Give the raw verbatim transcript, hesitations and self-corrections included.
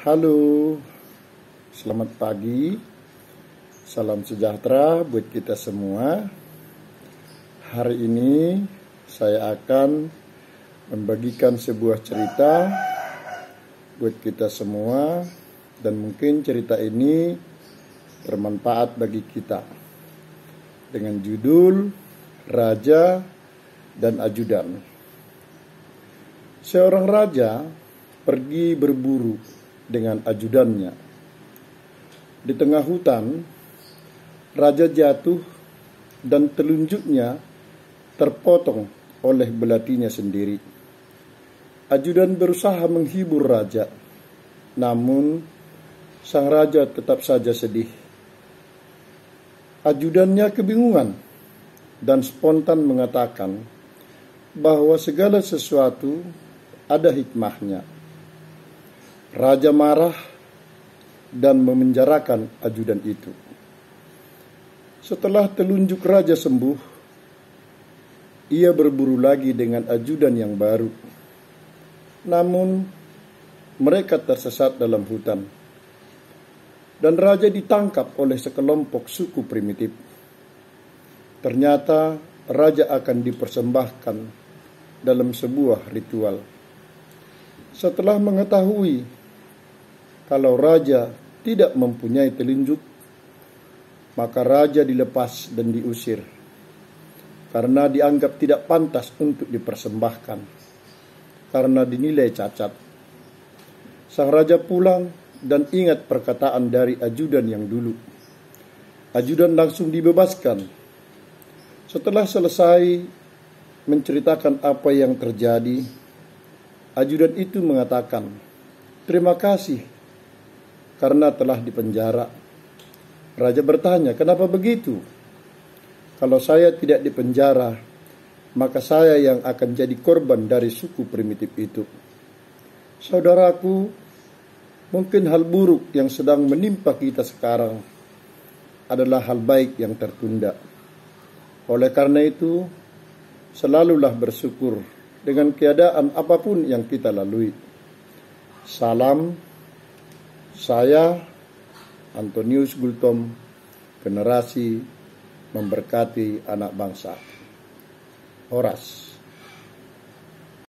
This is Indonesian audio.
Halo, selamat pagi, salam sejahtera buat kita semua. Hari ini saya akan membagikan sebuah cerita buat kita semua, dan mungkin cerita ini bermanfaat bagi kita, dengan judul Raja dan Ajudan. Seorang raja pergi berburu dengan ajudannya. Di tengah hutan, raja jatuh dan telunjuknya terpotong oleh belatinya sendiri. Ajudan berusaha menghibur raja, namun sang raja tetap saja sedih. Ajudannya kebingungan dan spontan mengatakan bahwa segala sesuatu ada hikmahnya. Raja marah dan memenjarakan ajudan itu. Setelah telunjuk raja sembuh, ia berburu lagi dengan ajudan yang baru. Namun, mereka tersesat dalam hutan, dan raja ditangkap oleh sekelompok suku primitif. Ternyata, raja akan dipersembahkan dalam sebuah ritual. Setelah mengetahui kalau raja tidak mempunyai telunjuk, maka raja dilepas dan diusir karena dianggap tidak pantas untuk dipersembahkan, karena dinilai cacat. Sang raja pulang dan ingat perkataan dari ajudan yang dulu. Ajudan langsung dibebaskan. Setelah selesai menceritakan apa yang terjadi, ajudan itu mengatakan, "Terima kasih karena telah dipenjara." Raja bertanya, "Kenapa begitu? Kalau saya tidak dipenjara, maka saya yang akan jadi korban dari suku primitif itu." Saudaraku, mungkin hal buruk yang sedang menimpa kita sekarang adalah hal baik yang tertunda. Oleh karena itu, selalulah bersyukur dengan keadaan apapun yang kita lalui. Salam. Saya, Antonius Gultom, generasi memberkati anak bangsa. Horas.